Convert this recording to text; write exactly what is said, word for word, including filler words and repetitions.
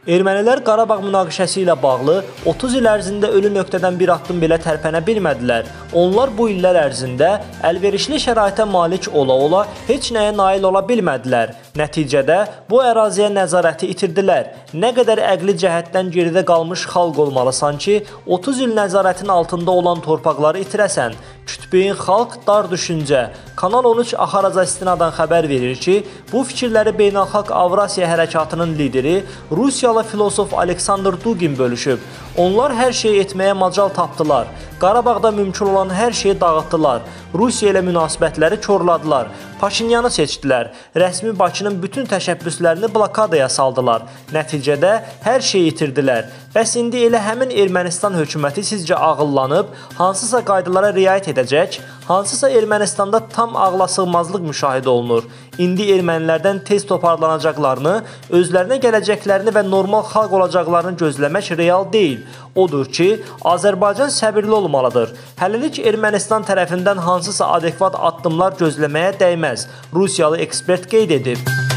Ermənilər Qarabağ münaqişəsi ilə bağlı otuz il ərzində ölü nöqtədən bir addım belə tərpənə bilmədilər. Onlar bu illər ərzində əlverişli şəraitə malik ola-ola heç nəyə nail ola bilmədilər. Nəticədə bu əraziyə nəzarəti itirdilər. Nə qədər əqli cəhətdən geridə qalmış xalq olmalısan ki, otuz il nəzarətin altında olan torpaqları itirəsən. Kütbeyin xalq dar düşüncə. Kanal on üç Axaraca istinadən xəbər verir ki, bu fikirləri Beynəlxalq Avrasiya Hərəkatının lideri Rusiyalı filosof Aleksandr Dugin bölüşüb. Onlar hər şeyi etməyə macal tapdılar. Qarabağda mümkün olan hər şeyi dağıtdılar. Rusiya ilə münasibətləri korladılar. Paşinyanı seçdilər. Rəsmi Bakının bütün təşəbbüslərini blokadaya saldılar. Nəticədə hər şeyi itirdilər. Bəs indi elə həmin Ermənistan hökuməti sizcə ağıllanıb, hansısa qaydalara riayət edəcək, hansısa Ermənistanda tam ağlasığmazlıq müşahidə olunur. İndi ermənilərdən tez toparlanacaqlarını, özlərinə gələcəklərini və normal xalq olacaqlarını gözləmək real deyil. Odur ki, Azərbaycan səbirli olmalıdır. Hələlik Ermənistan tərəfindən hansısa adekvat addımlar gözləməyə dəyməz, Rusiyalı ekspert qeyd edib.